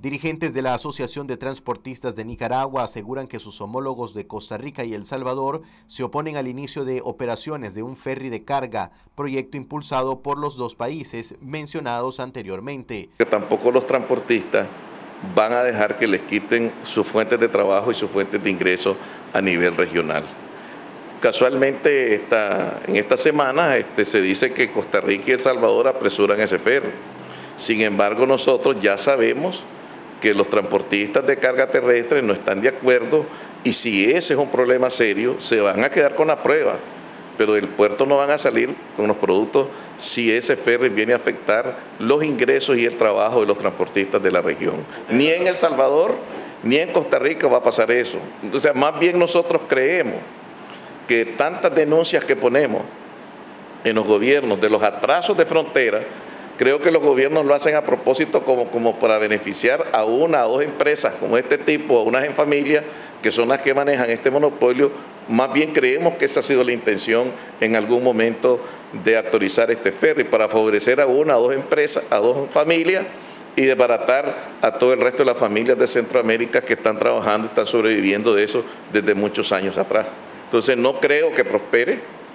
Dirigentes de la Asociación de Transportistas de Nicaragua aseguran que sus homólogos de Costa Rica y El Salvador se oponen al inicio de operaciones de un ferry de carga, proyecto impulsado por los dos países mencionados anteriormente. Que tampoco los transportistas van a dejar que les quiten sus fuentes de trabajo y sus fuentes de ingresos a nivel regional. Casualmente en esta semana se dice que Costa Rica y El Salvador apresuran ese ferry. Sin embargo, nosotros ya sabemos que los transportistas de carga terrestre no están de acuerdo y si ese es un problema serio, se van a quedar con la prueba, pero del puerto no van a salir con los productos si ese ferry viene a afectar los ingresos y el trabajo de los transportistas de la región. Ni en El Salvador ni en Costa Rica va a pasar eso. O sea, más bien nosotros creemos que tantas denuncias que ponemos en los gobiernos de los atrasos de frontera, creo que los gobiernos lo hacen a propósito como para beneficiar a una o dos empresas como este tipo, a unas en familia, que son las que manejan este monopolio. Más bien creemos que esa ha sido la intención en algún momento de autorizar este ferry para favorecer a una o dos empresas, a dos familias y desbaratar a todo el resto de las familias de Centroamérica que están trabajando y están sobreviviendo de eso desde muchos años atrás. Entonces no creo que prospere,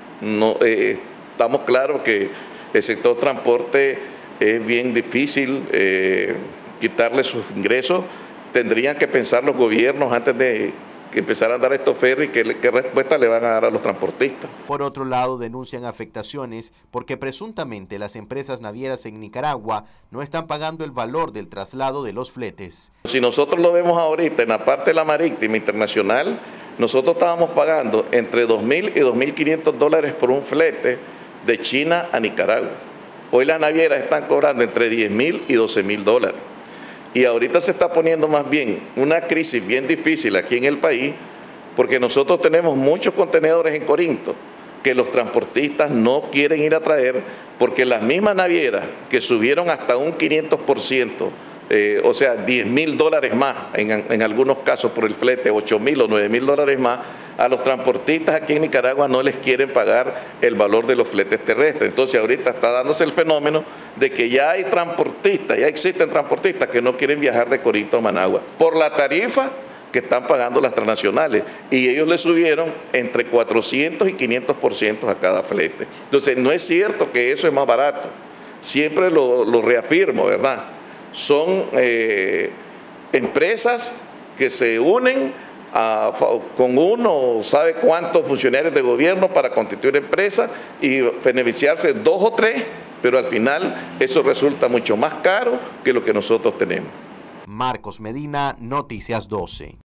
estamos claros que el sector transporte es bien difícil quitarle sus ingresos. Tendrían que pensar los gobiernos antes de que empezaran a dar estos ferries, qué respuesta le van a dar a los transportistas. Por otro lado, denuncian afectaciones porque presuntamente las empresas navieras en Nicaragua no están pagando el valor del traslado de los fletes. Si nosotros lo vemos ahorita en la parte de la marítima internacional, nosotros estábamos pagando entre $2.000 y $2.500 por un flete de China a Nicaragua. Hoy las navieras están cobrando entre $10.000 y $12.000. Y ahorita se está poniendo más bien una crisis bien difícil aquí en el país, porque nosotros tenemos muchos contenedores en Corinto que los transportistas no quieren ir a traer, porque las mismas navieras que subieron hasta un 500%, o sea, $10.000 más, en algunos casos por el flete, $8.000 o $9.000 más, a los transportistas aquí en Nicaragua no les quieren pagar el valor de los fletes terrestres. Entonces ahorita está dándose el fenómeno de que ya hay transportistas, ya existen transportistas que no quieren viajar de Corinto a Managua por la tarifa que están pagando las transnacionales, y ellos le subieron entre 400 y 500% a cada flete. Entonces no es cierto que eso es más barato, siempre lo reafirmo, ¿verdad? Son empresas que se unen con uno sabe cuántos funcionarios de gobierno para constituir empresas y beneficiarse 2 o 3, pero al final eso resulta mucho más caro que lo que nosotros tenemos. Marcos Medina, Noticias 12.